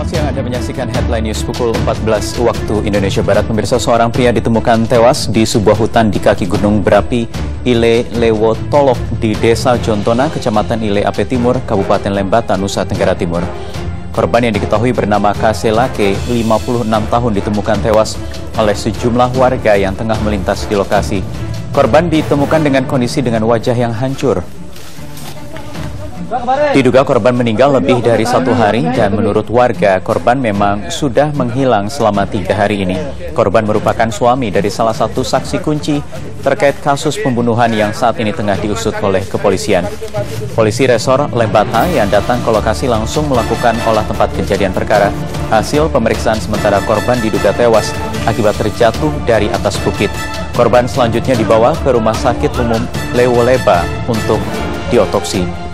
Selamat siang, Anda menyaksikan Headline News pukul 14 waktu Indonesia Barat. Pemirsa, seorang pria ditemukan tewas di sebuah hutan di kaki gunung berapi Ile Lewo Tolok di Desa Jontona, Kecamatan Ile Ape Timur, Kabupaten Lembata, Nusa Tenggara Timur. Korban yang diketahui bernama Kaselake, 56 tahun, ditemukan tewas oleh sejumlah warga yang tengah melintas di lokasi. Korban ditemukan dengan kondisi dengan wajah yang hancur. Diduga korban meninggal lebih dari 1 hari dan menurut warga korban memang sudah menghilang selama 3 hari ini. Korban merupakan suami dari salah satu saksi kunci terkait kasus pembunuhan yang saat ini tengah diusut oleh kepolisian. Polisi Resor Lembata yang datang ke lokasi langsung melakukan olah tempat kejadian perkara. Hasil pemeriksaan sementara korban diduga tewas akibat terjatuh dari atas bukit. Korban selanjutnya dibawa ke Rumah Sakit Umum Lewoleba untuk diotopsi.